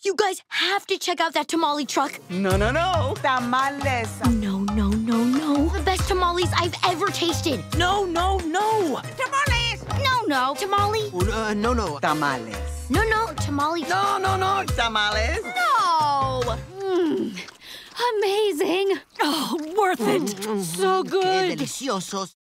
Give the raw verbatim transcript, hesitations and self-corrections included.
You guys have to check out that tamale truck. No, no, no. Tamales. No, no, no, no. The best tamales I've ever tasted. No, no, no. Tamales! No, no. Tamale? Uh, no, no. Tamales. No, no. Tamale. No, no, no. Tamales. No. Mm. Amazing. Oh, worth it. So Qué good. deliciosos.